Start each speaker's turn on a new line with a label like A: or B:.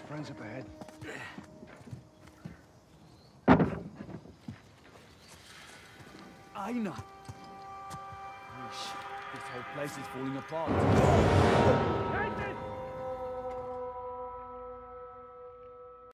A: Friends up ahead.
B: Aina! Oh, shit. This whole place is falling apart.